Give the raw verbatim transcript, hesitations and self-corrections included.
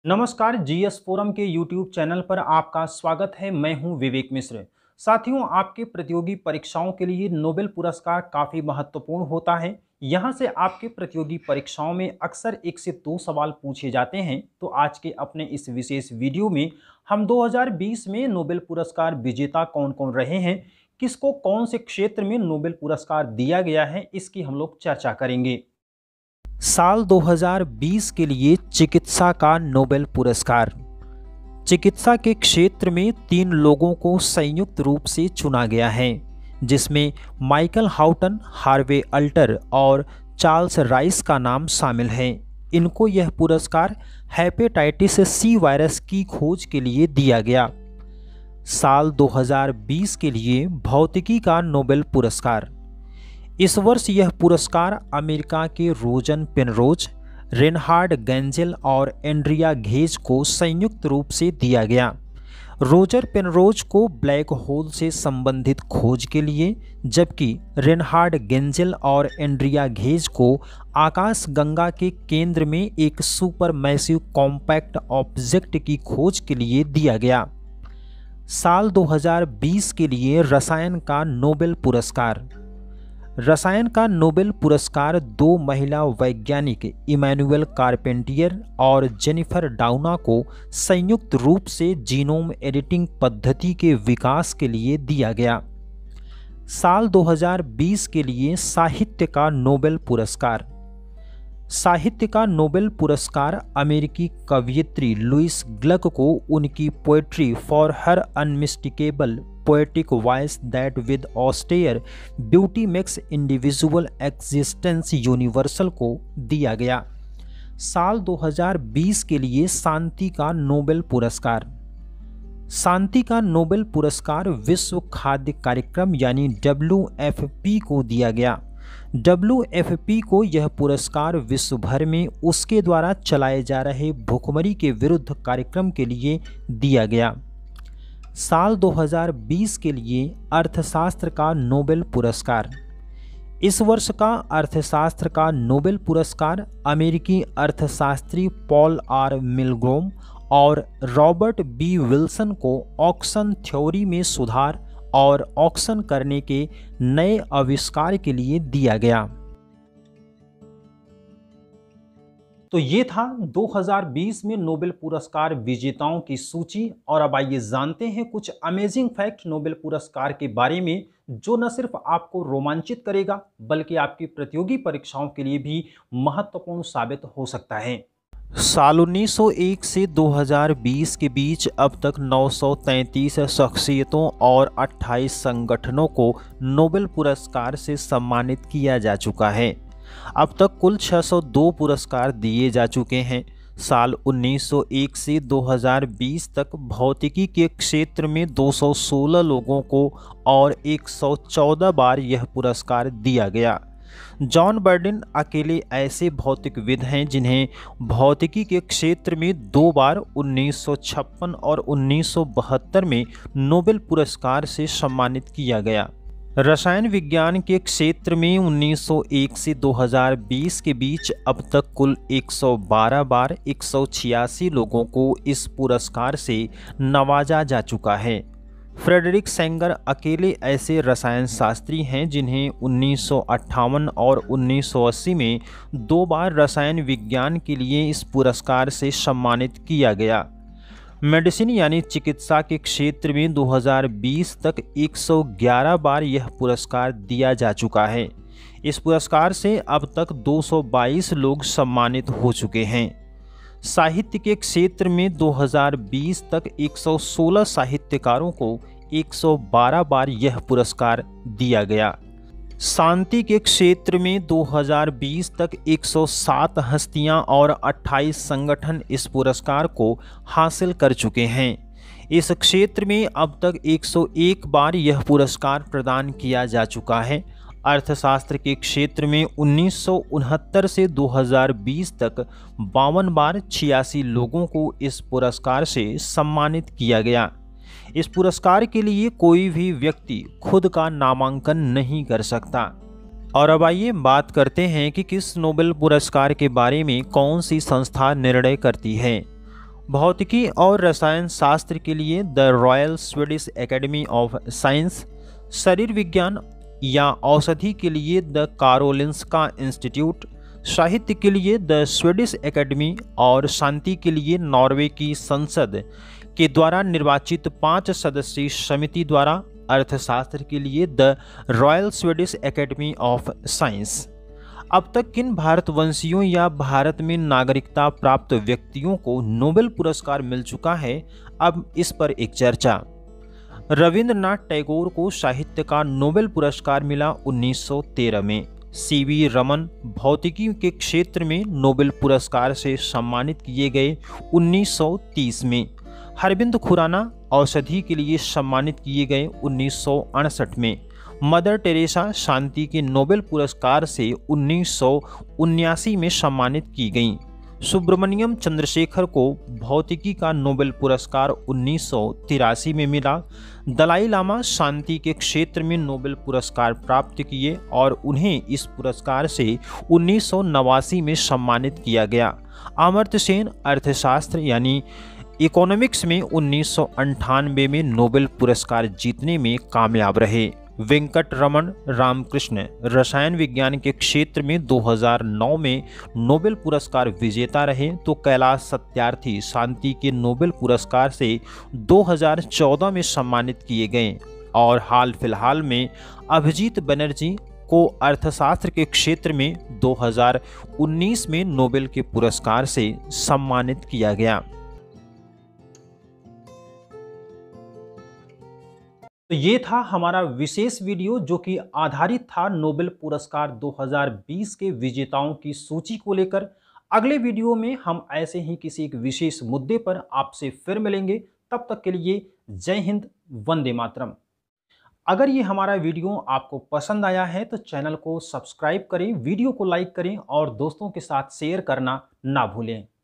नमस्कार, GS forum के YouTube channel पर आपका स्वागत है। मैं हूं विवेक मिश्र। साथियों, आपके प्रतियोगी परीक्षाओं के लिए नोबेल पुरस्कार काफ़ी महत्वपूर्ण होता है। यहां से आपके प्रतियोगी परीक्षाओं में अक्सर एक से दो सवाल पूछे जाते हैं। तो आज के अपने इस विशेष वीडियो में हम दो हज़ार बीस में नोबेल पुरस्कार विजेता कौन कौन रहे हैं, किसको कौन से क्षेत्र में नोबेल पुरस्कार दिया गया है, इसकी हम लोग चर्चा करेंगे। साल दो हज़ार बीस के लिए चिकित्सा का नोबेल पुरस्कार। चिकित्सा के क्षेत्र में तीन लोगों को संयुक्त रूप से चुना गया है, जिसमें माइकल हाउटन, हार्वे अल्टर और चार्ल्स राइस का नाम शामिल है। इनको यह पुरस्कार हेपेटाइटिस सी वायरस की खोज के लिए दिया गया। साल दो हज़ार बीस के लिए भौतिकी का नोबेल पुरस्कार। इस वर्ष यह पुरस्कार अमेरिका के रोजर पेनरोज, रेनहार्ड गेंजेल और एंड्रिया घेज को संयुक्त रूप से दिया गया। रोजर पेनरोज को ब्लैक होल से संबंधित खोज के लिए, जबकि रेनहार्ड गेंजेल और एंड्रिया घेज को आकाशगंगा के केंद्र में एक सुपर मैसिव कॉम्पैक्ट ऑब्जेक्ट की खोज के लिए दिया गया। साल दो हज़ार बीस के लिए रसायन का नोबेल पुरस्कार। रसायन का नोबेल पुरस्कार दो महिला वैज्ञानिक इमैनुअल कारपेंटियर और जेनिफर डाउना को संयुक्त रूप से जीनोम एडिटिंग पद्धति के विकास के लिए दिया गया। साल दो हज़ार बीस के लिए साहित्य का नोबेल पुरस्कार। साहित्य का नोबेल पुरस्कार अमेरिकी कवयित्री लुइस ग्लक को उनकी poetry for her unmistakable poetic voice that with austere beauty makes individual existence universal को दिया गया। साल दो हज़ार बीस के लिए शांति का नोबेल पुरस्कार। शांति का नोबेल पुरस्कार विश्व खाद्य कार्यक्रम यानी डब्ल्यू एफ पी को दिया गया। डब्ल्यू एफ पी को यह पुरस्कार विश्व भर में उसके द्वारा चलाए जा रहे भुखमरी के विरुद्ध कार्यक्रम के लिए दिया गया। साल दो हज़ार बीस के लिए अर्थशास्त्र का नोबेल पुरस्कार। इस वर्ष का अर्थशास्त्र का नोबेल पुरस्कार अमेरिकी अर्थशास्त्री पॉल आर मिलग्रोम और रॉबर्ट बी विल्सन को ऑक्शन थ्योरी में सुधार और ऑक्शन करने के नए आविष्कार के लिए दिया गया। तो ये था दो हज़ार बीस में नोबेल पुरस्कार विजेताओं की सूची। और अब आइए जानते हैं कुछ अमेजिंग फैक्ट नोबेल पुरस्कार के बारे में, जो न सिर्फ आपको रोमांचित करेगा बल्कि आपकी प्रतियोगी परीक्षाओं के लिए भी महत्वपूर्ण साबित हो सकता है। साल उन्नीस सौ एक से दो हज़ार बीस के बीच अब तक नौ सौ तैंतीस शख्सियतों और अट्ठाईस संगठनों को नोबेल पुरस्कार से सम्मानित किया जा चुका है। अब तक कुल छह सौ दो पुरस्कार दिए जा चुके हैं। साल उन्नीस सौ एक से दो हज़ार बीस तक भौतिकी के क्षेत्र में दो सौ सोलह लोगों को और एक सौ चौदह बार यह पुरस्कार दिया गया। जॉन बर्डिन अकेले ऐसे भौतिकविद हैं जिन्हें भौतिकी के क्षेत्र में दो बार उन्नीस सौ छप्पन और उन्नीस सौ बहत्तर में नोबेल पुरस्कार से सम्मानित किया गया। रसायन विज्ञान के क्षेत्र में उन्नीस सौ एक से दो हज़ार बीस के बीच अब तक कुल एक सौ बारह बार एक सौ छियासी लोगों को इस पुरस्कार से नवाजा जा चुका है। फ्रेडरिक सेंगर अकेले ऐसे रसायन शास्त्री हैं जिन्हें उन्नीस सौ अट्ठावन और उन्नीस सौ अस्सी में दो बार रसायन विज्ञान के लिए इस पुरस्कार से सम्मानित किया गया। मेडिसिन यानी चिकित्सा के क्षेत्र में दो हज़ार बीस तक एक सौ ग्यारह बार यह पुरस्कार दिया जा चुका है। इस पुरस्कार से अब तक दो सौ बाईस लोग सम्मानित हो चुके हैं। साहित्य के क्षेत्र में दो हज़ार बीस तक एक सौ सोलह साहित्यकारों को एक सौ बारह बार यह पुरस्कार दिया गया। शांति के क्षेत्र में दो हज़ार बीस तक एक सौ सात हस्तियां और अट्ठाईस संगठन इस पुरस्कार को हासिल कर चुके हैं। इस क्षेत्र में अब तक एक सौ एक बार यह पुरस्कार प्रदान किया जा चुका है। अर्थशास्त्र के क्षेत्र में उन्नीस सौ उनहत्तर से दो हज़ार बीस तक बावन बार छियासी लोगों को इस पुरस्कार से सम्मानित किया गया। इस पुरस्कार के लिए कोई भी व्यक्ति खुद का नामांकन नहीं कर सकता। और अब आइए बात करते हैं कि किस नोबेल पुरस्कार के बारे में कौन सी संस्था निर्णय करती है। भौतिकी और रसायन शास्त्र के लिए the Royal Swedish Academy of Science, शरीर विज्ञान या औषधि के लिए द कारोलिंस्का इंस्टीट्यूट, साहित्य के लिए द स्वीडिश एकेडमी और शांति के लिए नॉर्वे की संसद के द्वारा निर्वाचित पांच सदस्यीय समिति द्वारा अर्थशास्त्र के लिए the Royal Swedish Academy of Science. अब तक किन भारतवंशियों या भारत में नागरिकता प्राप्त व्यक्तियों को नोबेल पुरस्कार मिल चुका है, अब इस पर एक चर्चा। रविंद्रनाथ टैगोर को साहित्य का नोबेल पुरस्कार मिला उन्नीस सौ तेरह में। सी वी रमन भौतिकी के क्षेत्र में नोबेल पुरस्कार से सम्मानित किए गए उन्नीस सौ तीस में। अरविंद खुराना औषधि के लिए सम्मानित किए गए उन्नीस सौ अड़सठ में। मदर टेरेसा शांति के नोबेल पुरस्कार से उन्नीस सौ उन्यासी में सम्मानित की गईं। सुब्रमण्यम चंद्रशेखर को भौतिकी का नोबेल पुरस्कार उन्नीस सौ तिरासी में मिला। दलाई लामा शांति के क्षेत्र में नोबेल पुरस्कार प्राप्त किए और उन्हें इस पुरस्कार से उन्नीस सौ नवासी में सम्मानित किया गया। अमर्त्य सेन अर्थशास्त्र यानी इकोनॉमिक्स में उन्नीस सौ अंठानवे में नोबेल पुरस्कार जीतने में कामयाब रहे। वेंकट रमन रामकृष्ण रसायन विज्ञान के क्षेत्र में दो हज़ार नौ में नोबेल पुरस्कार विजेता रहे, तो कैलाश सत्यार्थी शांति के नोबेल पुरस्कार से दो हज़ार चौदह में सम्मानित किए गए और हाल फिलहाल में अभिजीत बनर्जी को अर्थशास्त्र के क्षेत्र में दो हज़ार उन्नीस में नोबेल के पुरस्कार से सम्मानित किया गया। तो ये था हमारा विशेष वीडियो जो कि आधारित था नोबेल पुरस्कार दो हज़ार बीस के विजेताओं की सूची को लेकर। अगले वीडियो में हम ऐसे ही किसी एक विशेष मुद्दे पर आपसे फिर मिलेंगे। तब तक के लिए जय हिंद, वंदे मातरम। अगर ये हमारा वीडियो आपको पसंद आया है तो चैनल को सब्सक्राइब करें, वीडियो को लाइक करें और दोस्तों के साथ शेयर करना ना भूलें।